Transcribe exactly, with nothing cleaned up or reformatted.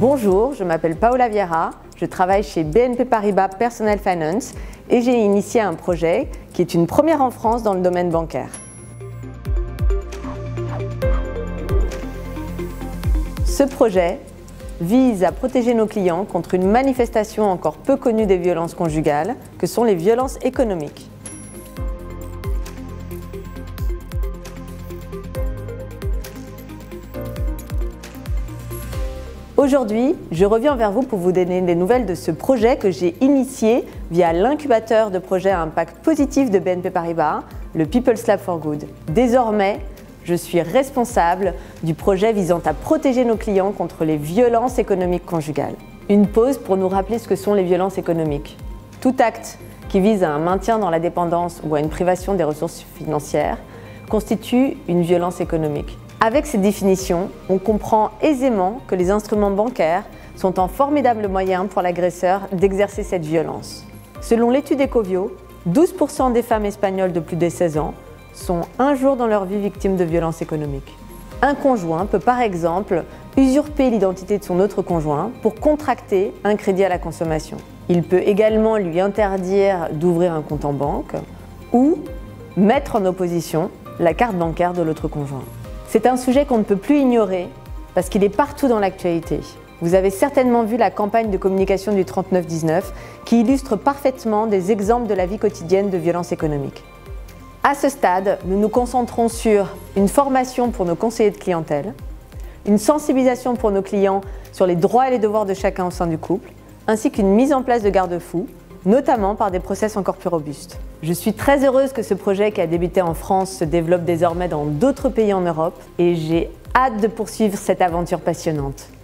Bonjour, je m'appelle Paola Vieira, je travaille chez B N P Paribas Personal Finance et j'ai initié un projet qui est une première en France dans le domaine bancaire. Ce projet vise à protéger nos clients contre une manifestation encore peu connue des violences conjugales, que sont les violences économiques. Aujourd'hui, je reviens vers vous pour vous donner des nouvelles de ce projet que j'ai initié via l'incubateur de projets à impact positif de B N P Paribas, le People's Lab for Good. Désormais, je suis responsable du projet visant à protéger nos clients contre les violences économiques conjugales. Une pause pour nous rappeler ce que sont les violences économiques. Tout acte qui vise à un maintien dans la dépendance ou à une privation des ressources financières constitue une violence économique. Avec cette définition, on comprend aisément que les instruments bancaires sont un formidable moyen pour l'agresseur d'exercer cette violence. Selon l'étude Ecovio, douze pour cent des femmes espagnoles de plus de seize ans sont un jour dans leur vie victimes de violences économiques. Un conjoint peut par exemple usurper l'identité de son autre conjoint pour contracter un crédit à la consommation. Il peut également lui interdire d'ouvrir un compte en banque ou mettre en opposition la carte bancaire de l'autre conjoint. C'est un sujet qu'on ne peut plus ignorer parce qu'il est partout dans l'actualité. Vous avez certainement vu la campagne de communication du trente-neuf dix-neuf qui illustre parfaitement des exemples de la vie quotidienne de violences économiques. À ce stade, nous nous concentrons sur une formation pour nos conseillers de clientèle, une sensibilisation pour nos clients sur les droits et les devoirs de chacun au sein du couple, ainsi qu'une mise en place de garde-fous, notamment par des process encore plus robustes. Je suis très heureuse que ce projet qui a débuté en France se développe désormais dans d'autres pays en Europe et j'ai hâte de poursuivre cette aventure passionnante.